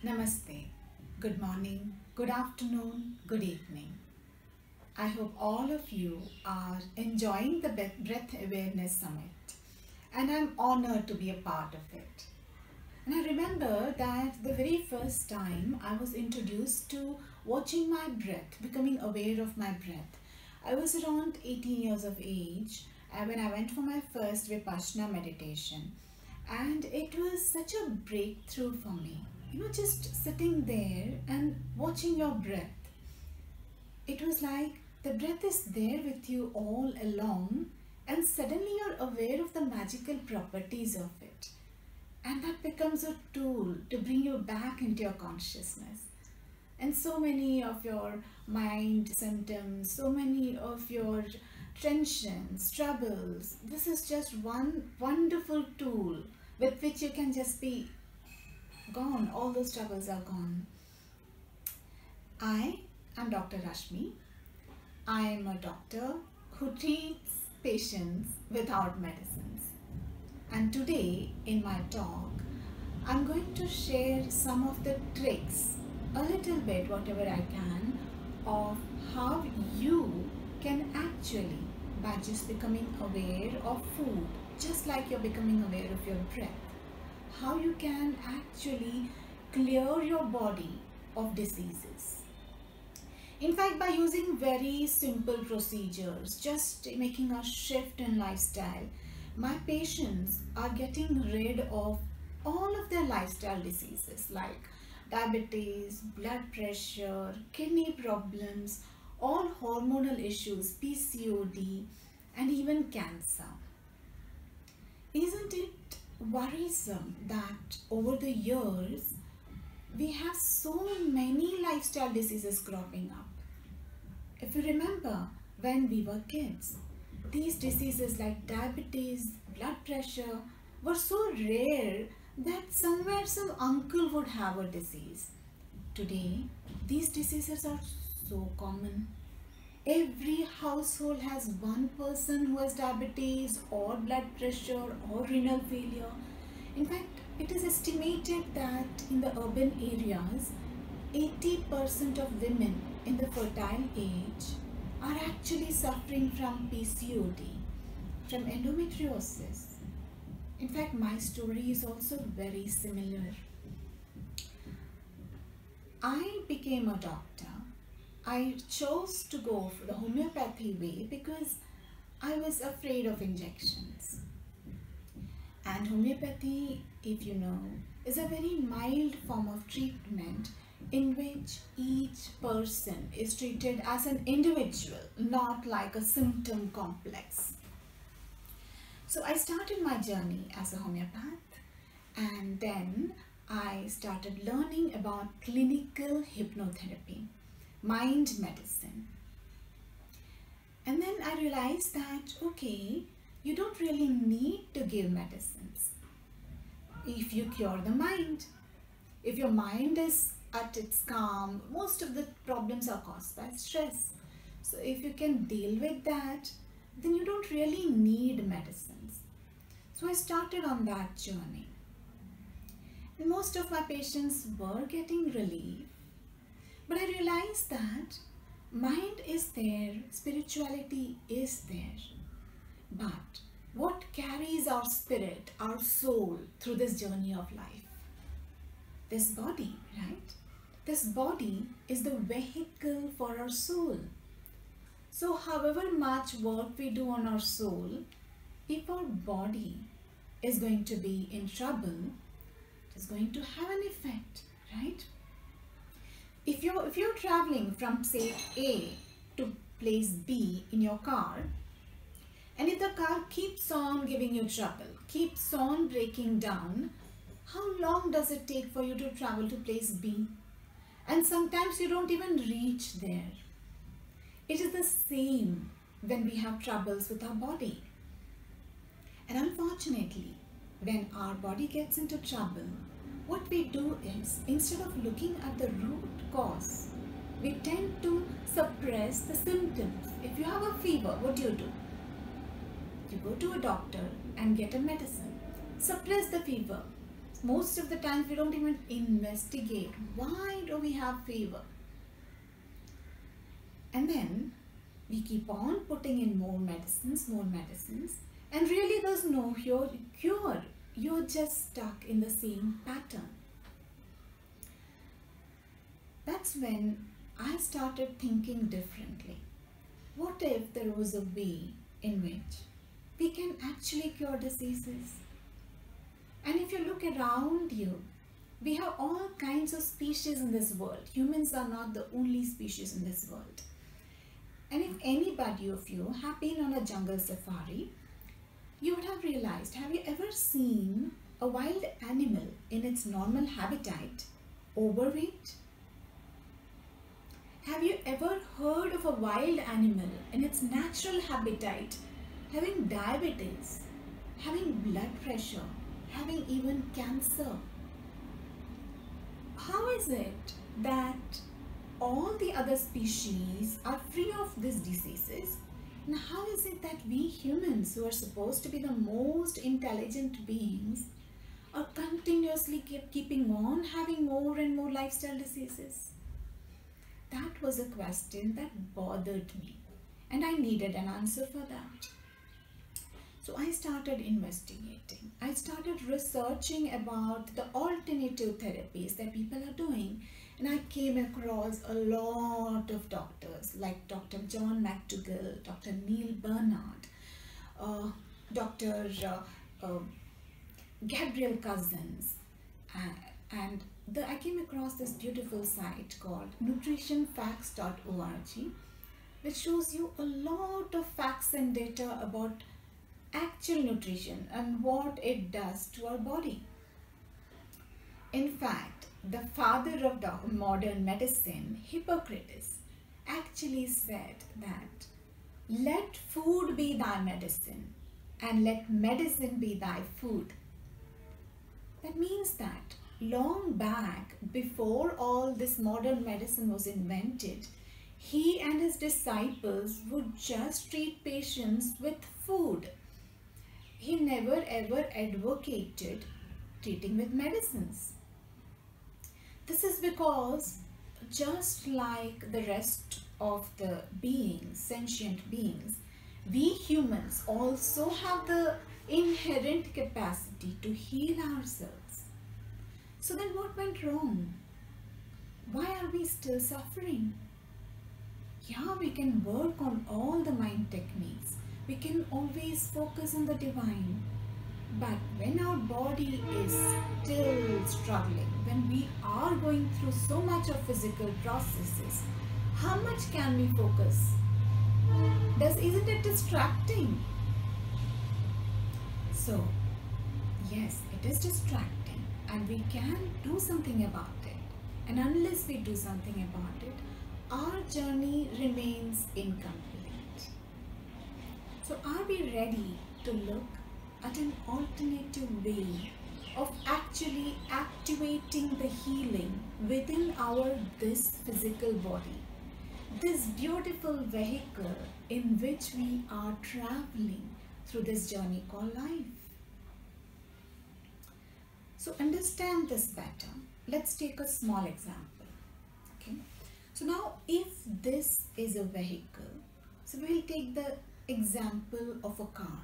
Namaste. Good morning, good afternoon, good evening. I hope all of you are enjoying the Breath Awareness Summit, and I'm honored to be a part of it. And I remember that the very first time I was introduced to watching my breath, becoming aware of my breath, I was around 18 years of age when I went for my first Vipassana meditation. And it was such a breakthrough for me. Just sitting there and watching your breath. It was like the breath is there with you all along, and suddenly you're aware of the magical properties of it. And that becomes a tool to bring you back into your consciousness. And so many of your mind symptoms, so many of your tensions, troubles, this is just one wonderful tool with which you can just be gone. All those troubles are gone. I am Dr. Rashmi. I am a doctor who treats patients without medicines. And today in my talk, I'm going to share some of the tricks, a little bit, whatever I can, of how you can actually, by just becoming aware of food, just like you're becoming aware of your breath, how you can actually clear your body of diseases. In fact, by using very simple procedures, just making a shift in lifestyle, my patients are getting rid of all of their lifestyle diseases like diabetes, blood pressure, kidney problems, all hormonal issues, PCOD, and even cancer. Isn't it worrisome that over the years we have so many lifestyle diseases cropping up? If you remember when we were kids, these diseases like diabetes, blood pressure were so rare that somewhere some uncle would have a disease. Today, these diseases are so common. Every household has one person who has diabetes or blood pressure or renal failure. In fact, it is estimated that in the urban areas, 80% of women in the fertile age are actually suffering from PCOD, from endometriosis. In fact, my story is also very similar. I became a doctor. I chose to go for the homeopathy way because I was afraid of injections. And homeopathy, if you know, is a very mild form of treatment in which each person is treated as an individual, not like a symptom complex. So I started my journey as a homeopath, and then I started learning about clinical hypnotherapy, mind medicine. And then I realized that, okay, you don't really need to give medicines if you cure the mind. If your mind is at its calm, most of the problems are caused by stress. So if you can deal with that, then you don't really need medicines. So I started on that journey. And most of my patients were getting relief. But I realized that mind is there, spirituality is there. But what carries our spirit, our soul through this journey of life? This body, right? This body is the vehicle for our soul. So however much work we do on our soul, if our body is going to be in trouble, it is going to have an effect, right? If you're traveling from say A to place B in your car, and if the car keeps on giving you trouble, keeps on breaking down, how long does it take for you to travel to place B? And sometimes you don't even reach there. It is the same when we have troubles with our body. And unfortunately, when our body gets into trouble, what we do is, instead of looking at the root cause, we tend to suppress the symptoms. If you have a fever, what do? You go to a doctor and get a medicine. Suppress the fever. most of the times we don't even investigate why do we have fever. And then we keep on putting in more medicines, and really there's no cure. You're just stuck in the same pattern. That's when I started thinking differently. What if there was a way in which we can actually cure diseases? And if you look around you, we have all kinds of species in this world. Humans are not the only species in this world. And if anybody of you have been on a jungle safari, you would have realized, have you ever seen a wild animal in its normal habitat overweight? Have you ever heard of a wild animal in its natural habitat having diabetes, having blood pressure, having even cancer? How is it that all the other species are free of these diseases? And how is it that we humans, who are supposed to be the most intelligent beings, are continuously keeping on having more and more lifestyle diseases? That was a question that bothered me, and I needed an answer for that. So I started investigating. I started researching about the alternative therapies that people are doing, and I came across a lot of doctors like Dr. John McDougall, Dr. Neil Bernard, Dr. Gabriel Cousens, and I came across this beautiful site called nutritionfacts.org, which shows you a lot of facts and data about actual nutrition and what it does to our body. In fact, the father of modern medicine, Hippocrates, actually said that let food be thy medicine and let medicine be thy food. That means that long back, before all this modern medicine was invented, he and his disciples would just treat patients with food. He never ever advocated treating with medicines. This is because just like the rest of the beings, sentient beings, we humans also have the inherent capacity to heal ourselves. So then what went wrong? Why are we still suffering? Yeah, we can work on all the mind techniques. We can always focus on the divine. But when our body is still struggling, when we are going through so much of physical processes, how much can we focus? Isn't it distracting? So, yes, it is distracting. And we can do something about it. And unless we do something about it, our journey remains incomplete. So are we ready to look at an alternative way of actually activating the healing within this physical body? This beautiful vehicle in which we are traveling through this journey called life. So understand this better. Let's take a small example. Okay. So now if this is a vehicle, so we will take the example of a car.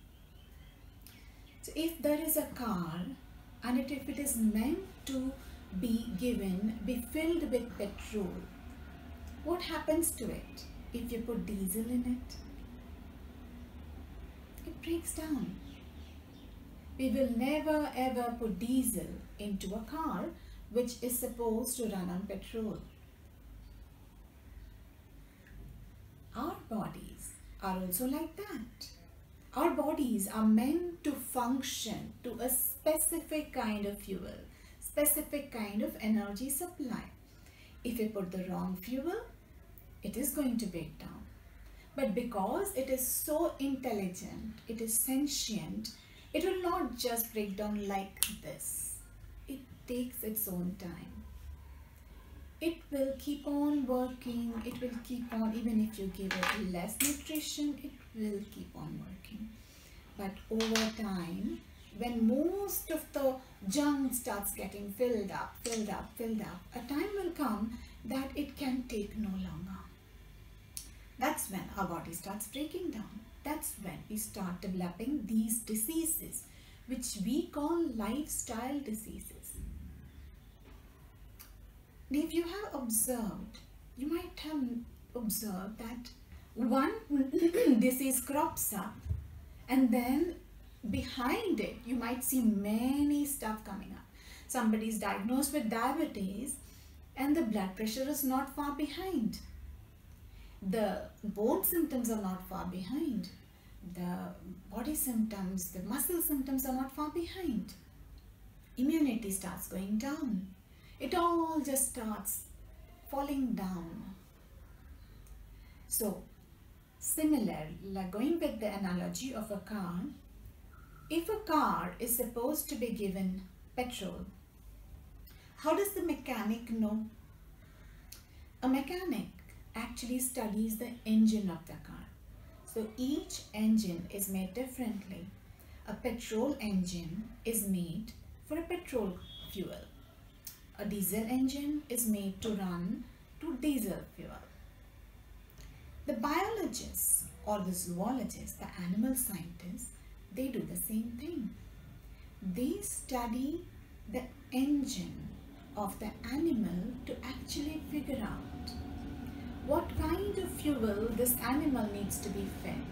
So if there is a car and if it is meant to be filled with petrol, what happens to it if you put diesel in it? It breaks down. We will never ever put diesel into a car which is supposed to run on petrol. Our bodies are also like that. Our bodies are meant to function to a specific kind of fuel, specific kind of energy supply. If we put the wrong fuel, it is going to break down. But because it is so intelligent, it is sentient, it will not just break down like this. It takes its own time. It will keep on working. It will keep on, even if you give it less nutrition, it will keep on working. But over time, when most of the junk starts getting filled up, a time will come that it can take no longer. That's when our body starts breaking down. That's when we start developing these diseases, which we call lifestyle diseases. If you have observed, you might have observed that one disease crops up, and then behind it you might see many stuff coming up. Somebody is diagnosed with diabetes and the blood pressure is not far behind. The bone symptoms are not far behind. The body symptoms, the muscle symptoms are not far behind. Immunity starts going down. It all just starts falling down. So, similar, like going with the analogy of a car, if a car is supposed to be given petrol, how does the mechanic know? A mechanic actually studies the engine of the car. So each engine is made differently. A petrol engine is made for a petrol fuel. A diesel engine is made to run to diesel fuel. The biologists or the zoologists, the animal scientists, they do the same thing. They study the engine of the animal to actually figure out what kind of fuel this animal needs to be fed.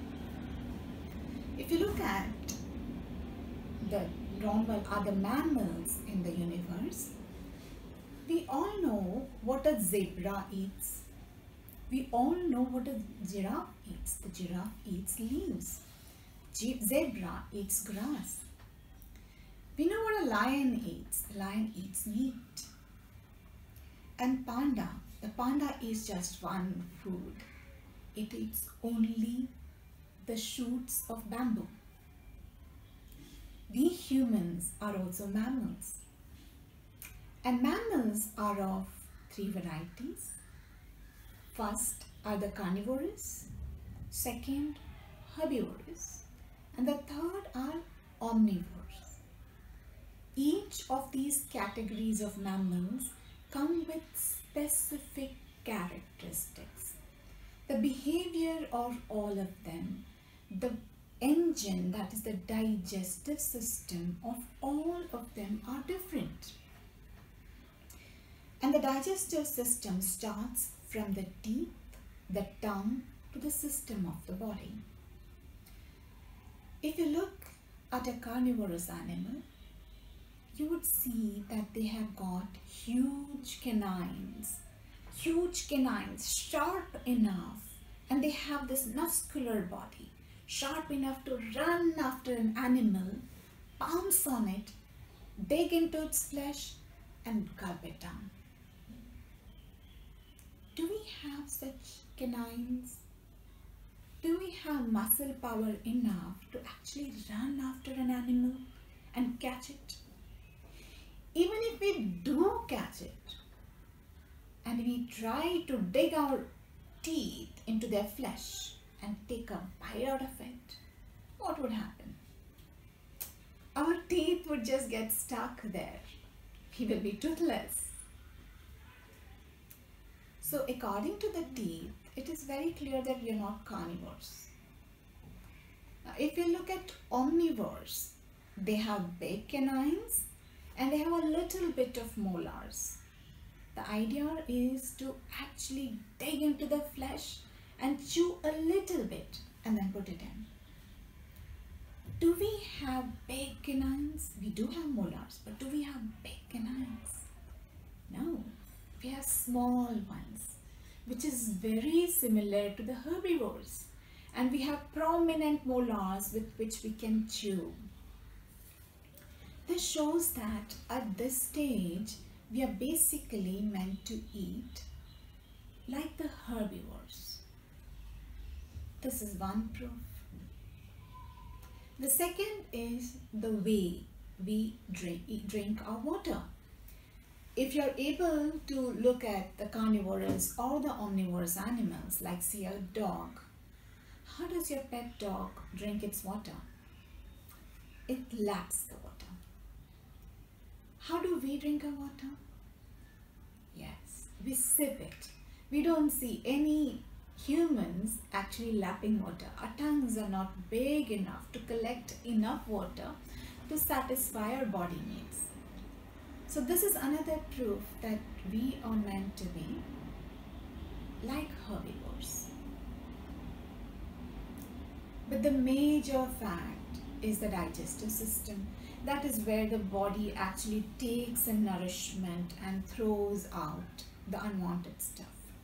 If you look at the normal other mammals in the universe, we all know what a zebra eats. We all know what a giraffe eats. The giraffe eats leaves. Zebra eats grass. We know what a lion eats. The lion eats meat. And panda, the panda eats just one food. It eats only the shoots of bamboo. We humans are also mammals. And mammals are of three varieties. First are the carnivorous, second herbivorous, and the third are omnivores. Each of these categories of mammals come with specific characteristics. The behavior of all of them, the engine, that is the digestive system of all of them are different. And the digestive system starts from the teeth, the tongue, to the system of the body. If you look at a carnivorous animal, you would see that they have got huge canines, sharp enough, and they have this muscular body, sharp enough to run after an animal, pounce on it, dig into its flesh, and gulp it down. Do we have such canines? Do we have muscle power enough to actually run after an animal and catch it? Even if we do catch it and we try to dig our teeth into their flesh and take a bite out of it, what would happen? Our teeth would just get stuck there. We will be toothless. So according to the teeth, it is very clear that we are not carnivores. Now, if you look at omnivores, they have big canines and they have a little bit of molars. The idea is to actually dig into the flesh and chew a little bit and then put it in. Do we have big canines? We do have molars, but do we have big canines? No. We have small ones, which is very similar to the herbivores, and we have prominent molars with which we can chew. This shows that at this stage we are basically meant to eat like the herbivores. This is one proof. The second is the way we drink our water. If you're able to look at the carnivorous or the omnivorous animals, like say a dog, how does your pet dog drink its water? it laps the water. How do we drink our water? Yes, we sip it. We don't see any humans actually lapping water. Our tongues are not big enough to collect enough water to satisfy our body needs. So this is another proof that we are meant to be like herbivores. But the major fact is the digestive system. That is where the body actually takes in nourishment and throws out the unwanted stuff.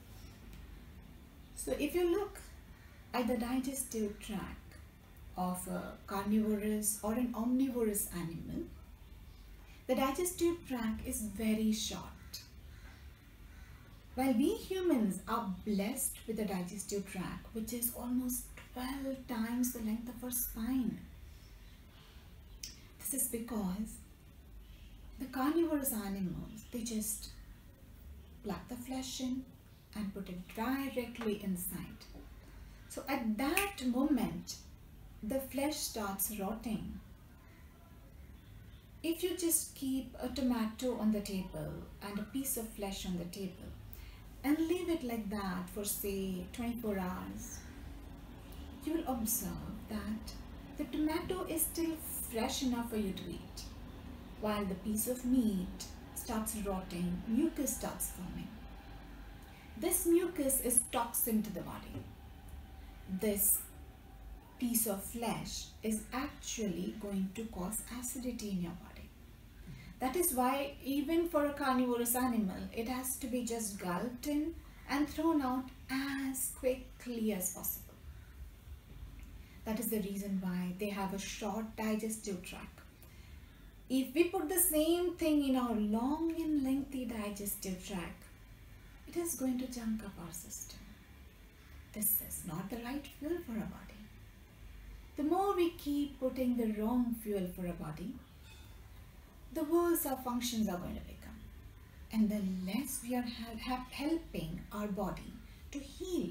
So if you look at the digestive tract of a carnivorous or an omnivorous animal, the digestive tract is very short. While we humans are blessed with a digestive tract which is almost 12 times the length of our spine. This is because the carnivorous animals, they just pluck the flesh in and put it directly inside. So at that moment, the flesh starts rotting. If you just keep a tomato on the table and a piece of flesh on the table and leave it like that for say 24 hours, you will observe that the tomato is still fresh enough for you to eat, while the piece of meat starts rotting, mucus starts forming. This mucus is toxin to the body. This piece of flesh is actually going to cause acidity in your body. That is why even for a carnivorous animal, it has to be just gulped in and thrown out as quickly as possible. That is the reason why they have a short digestive tract. If we put the same thing in our long and lengthy digestive tract, it is going to junk up our system. This is not the right fuel for our body. The more we keep putting the wrong fuel for our body, the worse our functions are going to become, and the less we are helping our body to heal.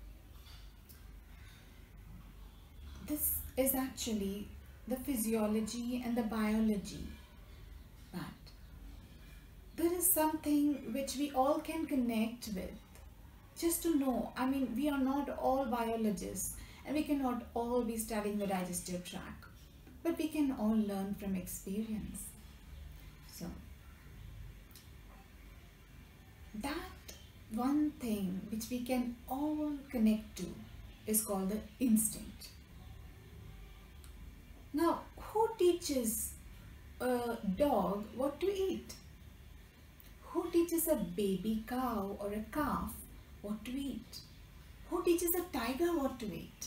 This is actually the physiology and the biology, but there is something which we all can connect with just to know. I mean, we are not all biologists and we cannot all be studying the digestive tract, but we can all learn from experience. So that one thing which we can all connect to is called the instinct. Now, who teaches a dog what to eat? Who teaches a baby cow or a calf what to eat? Who teaches a tiger what to eat?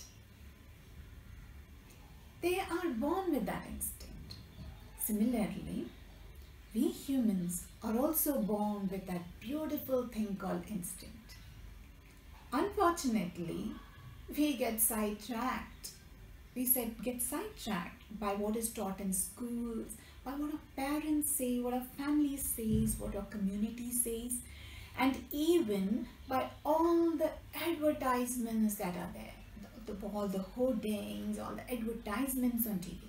They are born with that instinct. Similarly, we humans are also born with that beautiful thing called instinct. Unfortunately, we get sidetracked. Get sidetracked by what is taught in schools, by what our parents say, what our family says, what our community says, and even by all the advertisements that are there, all the hoardings, all the advertisements on TV.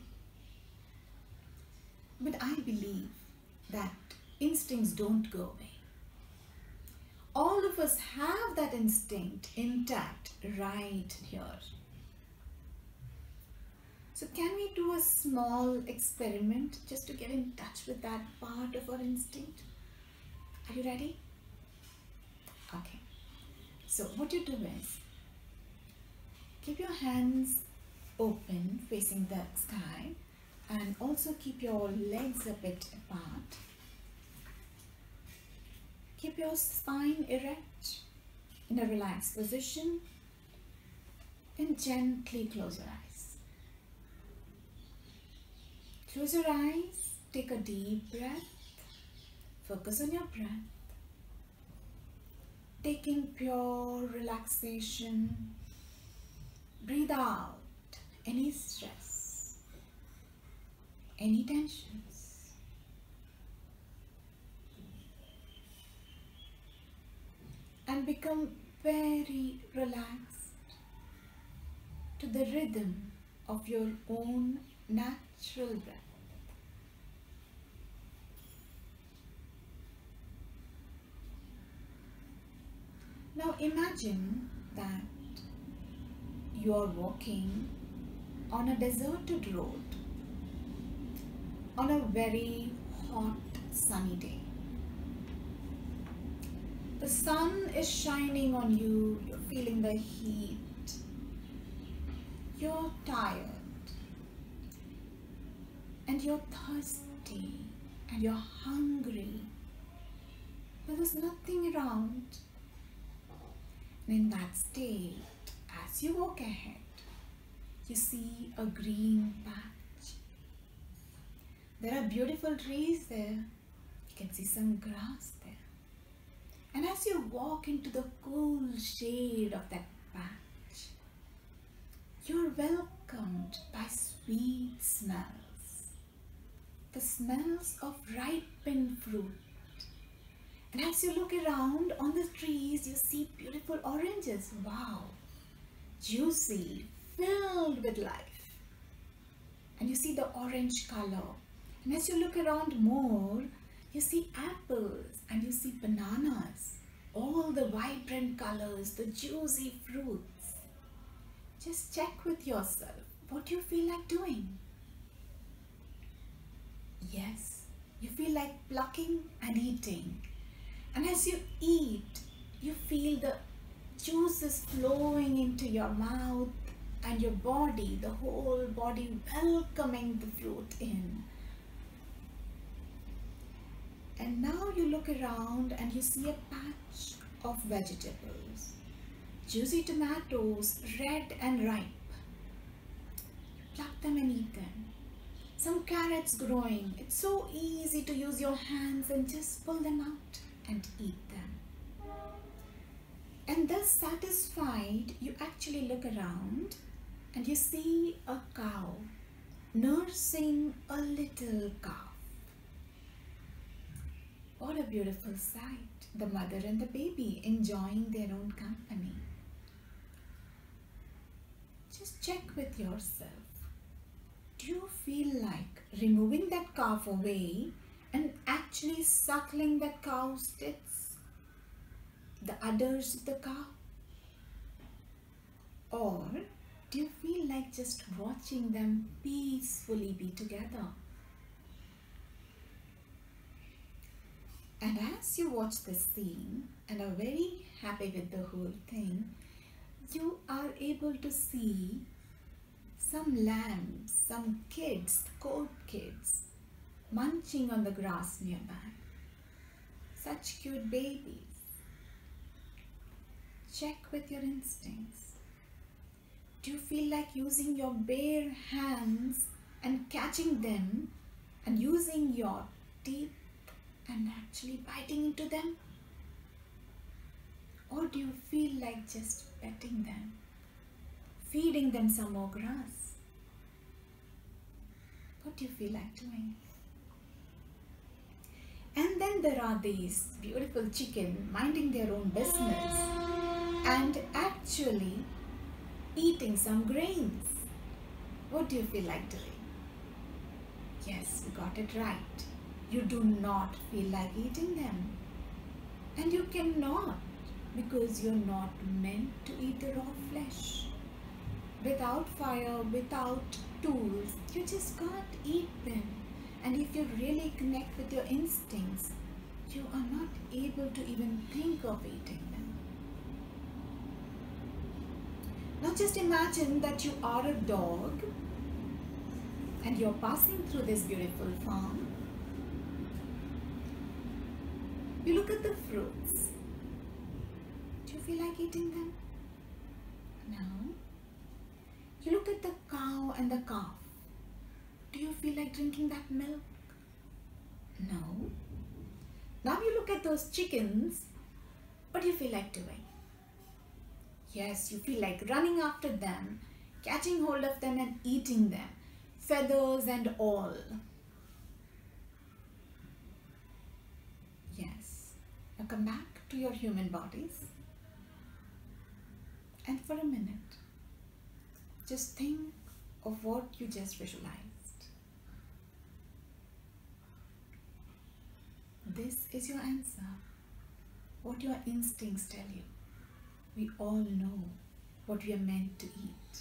But I believe that instincts don't go away. All of us have that instinct intact right here. So can we do a small experiment just to get in touch with that part of our instinct? Are you ready? Okay. So what you do is, keep your hands open facing the sky and also keep your legs a bit apart. Keep your spine erect in a relaxed position and gently close your eyes. Close your eyes, take a deep breath, focus on your breath, taking pure relaxation. Breathe out any stress, any tensions. And become very relaxed to the rhythm of your own natural breath. Now imagine that you are walking on a deserted road on a very hot sunny day. The sun is shining on you, you're feeling the heat, you're tired, and you're thirsty, and you're hungry, but there's nothing around. And in that state, as you walk ahead, you see a green patch. There are beautiful trees there. You can see some grass there. And as you walk into the cool shade of that patch, you're welcomed by sweet smells. The smells of ripened fruit. And as you look around on the trees, you see beautiful oranges. Wow! Juicy, filled with life. And you see the orange color. And as you look around more, you see apples and you see bananas. All the vibrant colors, the juicy fruits. Just check with yourself. What do you feel like doing? Yes, you feel like plucking and eating. And as you eat, you feel the juices flowing into your mouth and your body, the whole body welcoming the fruit in. And now you look around and you see a patch of vegetables. Juicy tomatoes, red and ripe. Pluck them and eat them. Some carrots growing. It's so easy to use your hands and just pull them out and eat them. And thus satisfied, you actually look around and you see a cow nursing a little calf. What a beautiful sight. The mother and the baby enjoying their own company. Just check with yourself. Do you feel like removing that calf away and actually suckling that cow's tits? The udders of the cow? Or do you feel like just watching them peacefully be together? And as you watch this scene and are very happy with the whole thing, you are able to see some lambs, some kids, goat kids, munching on the grass nearby. Such cute babies. Check with your instincts. Do you feel like using your bare hands and catching them and using your teeth and actually biting into them? Or do you feel like just petting them, feeding them some more grass? What do you feel like doing? And then there are these beautiful chickens minding their own business and actually eating some grains. What do you feel like doing? Yes, you got it right. You do not feel like eating them. And you cannot, because you're not meant to eat the raw flesh. Without fire, without tools, you just can't eat them. And if you really connect with your instincts, you are not able to even think of eating them. Now just imagine that you are a dog and you're passing through this beautiful farm. You look at the fruits. Do you feel like eating them? No. You look at the cow and the calf. Do you feel like drinking that milk? No. Now you look at those chickens. What do you feel like doing? Yes, you feel like running after them, catching hold of them and eating them, feathers and all. Yes. Now come back to your human bodies. And for a minute, just think of what you just visualized. This is your answer. What your instincts tell you. We all know what we are meant to eat.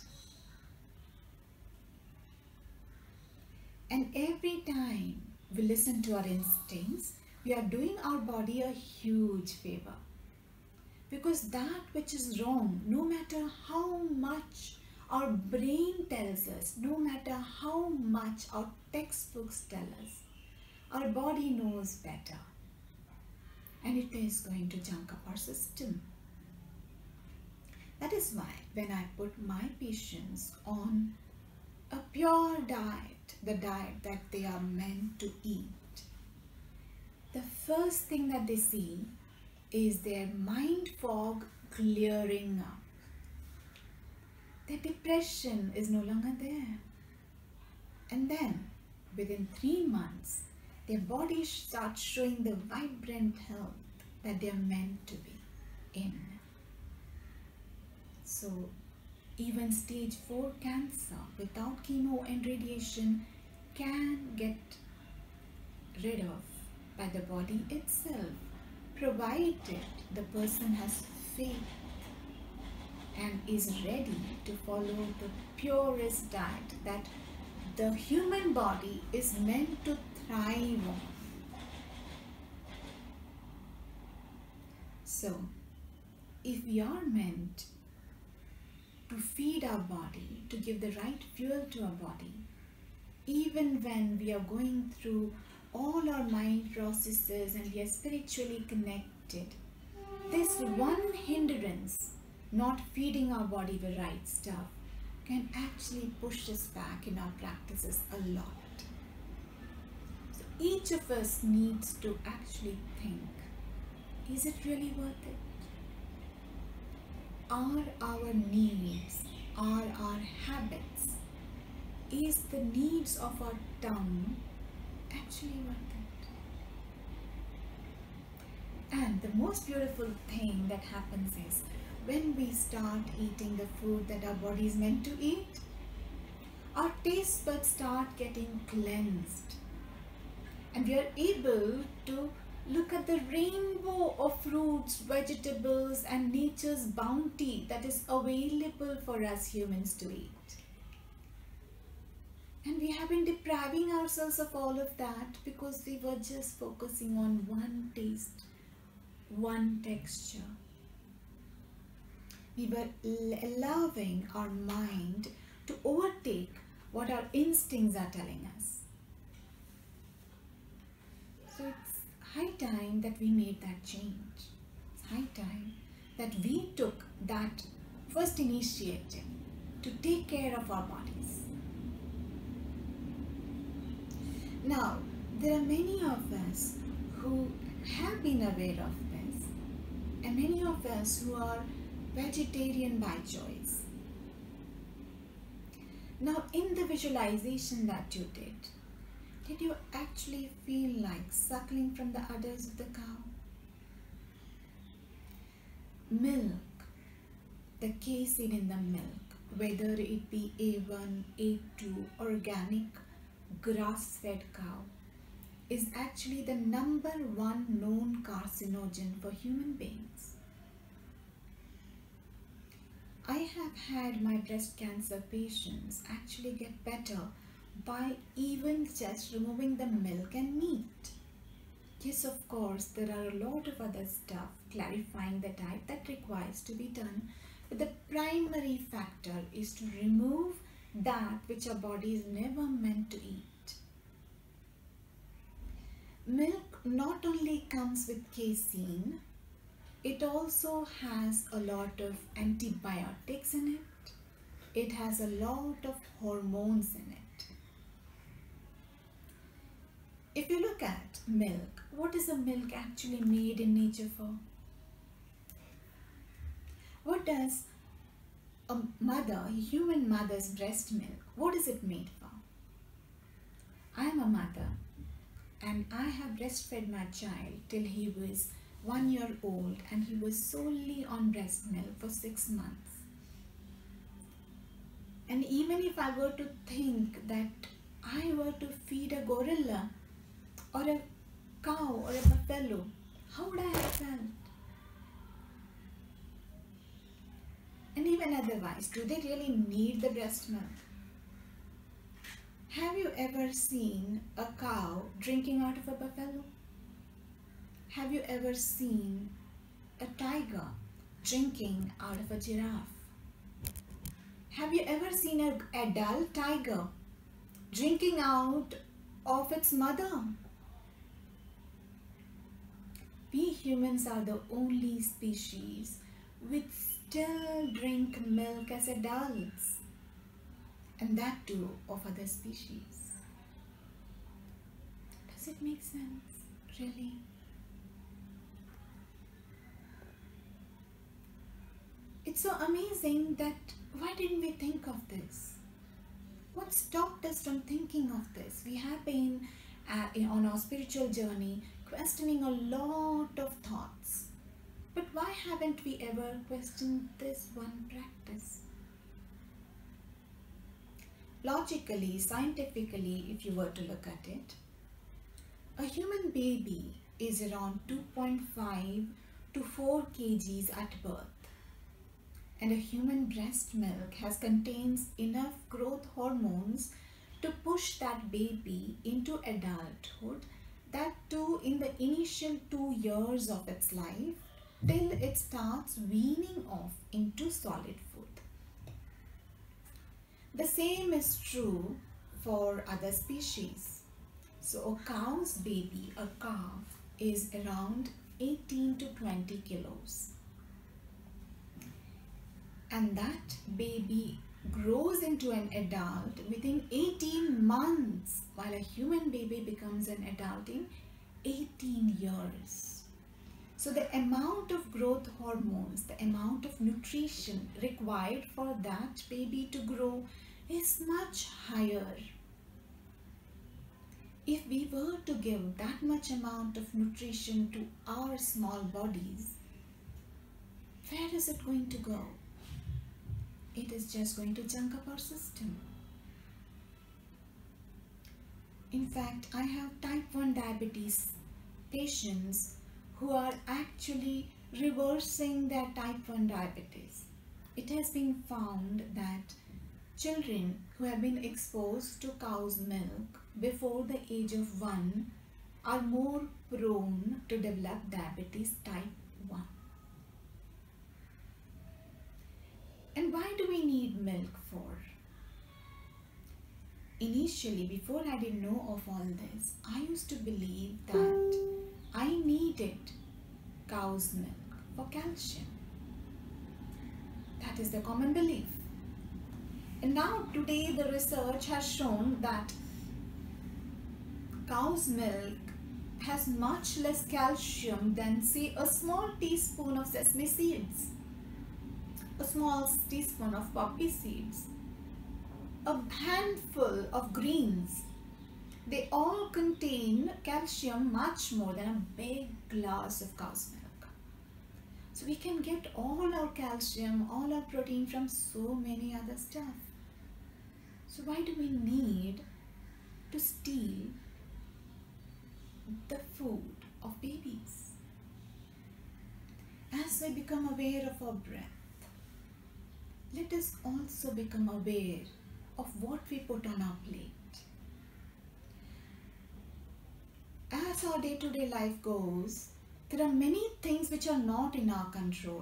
And every time we listen to our instincts, we are doing our body a huge favor. Because that which is wrong, no matter how much our brain tells us, no matter how much our textbooks tell us, our body knows better. And it is going to junk up our system. That is why when I put my patients on a pure diet, the diet that they are meant to eat, the first thing that they see is their mind fog clearing up. Their depression is no longer there. And then within 3 months, their body starts showing the vibrant health that they are meant to be in. So even stage 4 cancer without chemo and radiation can get rid of by the body itself, provided the person has faith and is ready to follow the purest diet that the human body is meant to thrive on. So, if we are meant to feed our body, to give the right fuel to our body, even when we are going through all our mind processes and we are spiritually connected, this one hindrance, not feeding our body the right stuff, can actually push us back in our practices a lot. So each of us needs to actually think, is it really worth it? Are our needs, are our habits, is the needs of our tongue actually worth it? And the most beautiful thing that happens is when we start eating the food that our body is meant to eat, our taste buds start getting cleansed and we are able to look at the rainbow of fruits, vegetables and nature's bounty that is available for us humans to eat. And we have been depriving ourselves of all of that because we were just focusing on one taste, one texture. We were allowing our mind to overtake what our instincts are telling us. So it's high time that we made that change. It's high time that we took that first initiative to take care of our bodies. Now, there are many of us who have been aware of this and many of us who are vegetarian by choice. Now, in the visualization that you did you actually feel like suckling from the udders of the cow? Milk, the casein in the milk, whether it be A1, A2, organic, grass-fed cow, is actually the number 1 known carcinogen for human beings. I have had my breast cancer patients actually get better by even just removing the milk and meat. Yes, of course, there are a lot of other stuff clarifying the diet that requires to be done, but the primary factor is to remove that which our body is never meant to eat. Milk not only comes with casein, it also has a lot of antibiotics in it. It has a lot of hormones in it. If you look at milk, what is the milk actually made in nature for? What does a mother, a human mother's breast milk, what is it made for? I am a mother and I have breastfed my child till he was 1 year old and he was solely on breast milk for 6 months. And even if I were to think that I were to feed a gorilla or a cow or a buffalo, how would I have felt? And even otherwise, do they really need the breast milk? Have you ever seen a cow drinking out of a buffalo? Have you ever seen a tiger drinking out of a giraffe? Have you ever seen an adult tiger drinking out of its mother? We humans are the only species which still drink milk as adults, and that too of other species. Does it make sense, really? It's so amazing that why didn't we think of this? What stopped us from thinking of this? We have been on our spiritual journey questioning a lot of thoughts. But why haven't we ever questioned this one practice? Logically, scientifically, if you were to look at it, a human baby is around 2.5 to 4 kgs at birth. And a human breast milk contains enough growth hormones to push that baby into adulthood, that too in the initial 2 years of its life, till it starts weaning off into solid food. The same is true for other species. So a cow's baby, a calf, is around 18 to 20 kilos. And that baby grows into an adult within 18 months, while a human baby becomes an adult in 18 years. So the amount of growth hormones, the amount of nutrition required for that baby to grow is much higher. If we were to give that much amount of nutrition to our small bodies, where is it going to go? It is just going to junk up our system. In fact, I have type 1 diabetes patients who are actually reversing their type 1 diabetes. It has been found that children who have been exposed to cow's milk before the age of 1 are more prone to develop diabetes type 1. And why do we need milk for? Initially, before I didn't know of all this, I used to believe that I needed cow's milk for calcium. That is the common belief. And now today the research has shown that cow's milk has much less calcium than, say, a small teaspoon of sesame seeds, a small teaspoon of poppy seeds, a handful of greens. They all contain calcium much more than a big glass of cow's milk. So we can get all our calcium, all our protein from so many other stuff. So why do we need to steal the food of babies? As we become aware of our breath, let us also become aware of what we put on our plate. As our day-to-day life goes, there are many things which are not in our control.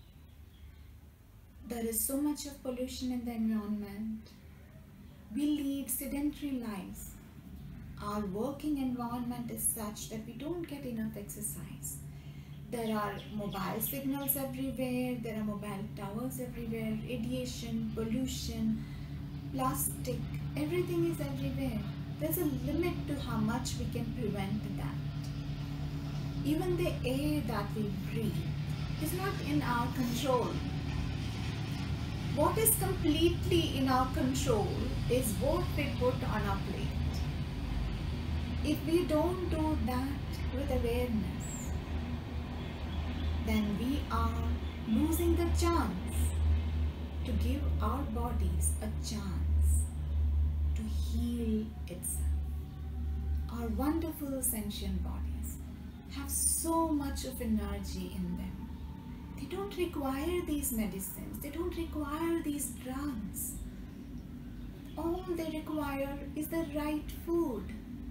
There is so much of pollution in the environment. We lead sedentary lives. Our working environment is such that we don't get enough exercise. There are mobile signals everywhere, there are mobile towers everywhere, radiation, pollution, plastic, everything is everywhere. There's a limit to how much we can prevent that. Even the air that we breathe is not in our control. What is completely in our control is what we put on our plate. If we don't do that with awareness, then we are losing the chance to give our bodies a chance to heal itself. Our wonderful sentient bodies have so much of energy in them. They don't require these medicines, they don't require these drugs. All they require is the right food.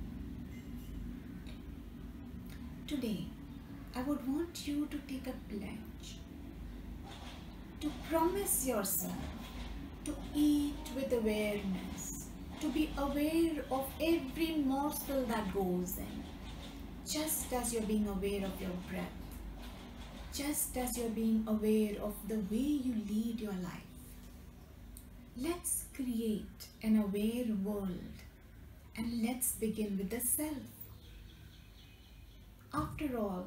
Today, I would want you to take a pledge to promise yourself to eat with awareness, to be aware of every morsel that goes in, just as you're being aware of your breath, just as you're being aware of the way you lead your life. Let's create an aware world, and let's begin with the self. After all,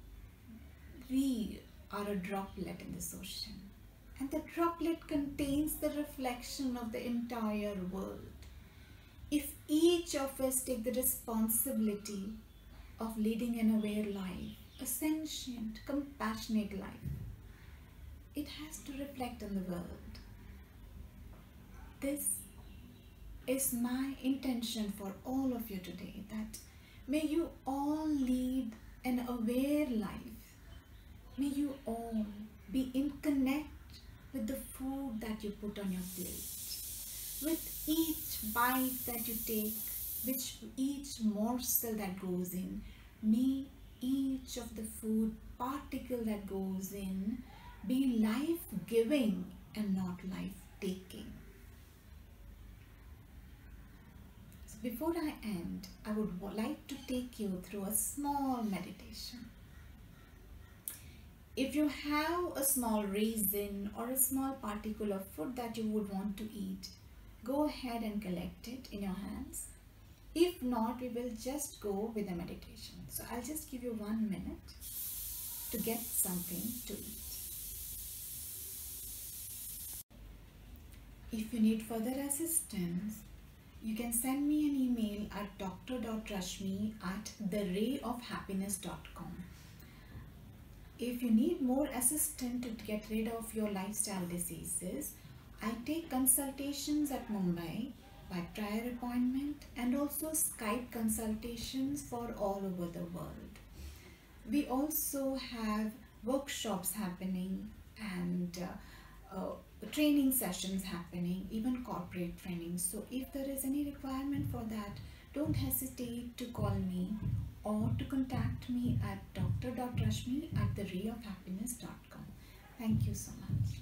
we are a droplet in this ocean, and the droplet contains the reflection of the entire world. If each of us take the responsibility of leading an aware life, a sentient, compassionate life, it has to reflect on the world. This is my intention for all of you today, that may you all lead an aware life. May you all be in connect with the food that you put on your plate, with each bite that you take, with each morsel that goes in. May each of the food particle that goes in be life-giving and not life-taking. So before I end, I would like to take you through a small meditation. If you have a small raisin or a small particle of food that you would want to eat, go ahead and collect it in your hands. If not, we will just go with the meditation. So I'll just give you 1 minute to get something to eat. If you need further assistance, you can send me an email at dr.rashmi@therayofhappiness.com. If you need more assistance to get rid of your lifestyle diseases, I take consultations at Mumbai by prior appointment and also Skype consultations for all over the world. We also have workshops happening and training sessions happening, even corporate training. So if there is any requirement for that, don't hesitate to call me or to contact me at dr.rashmi@therayofhappiness.com. Thank you so much.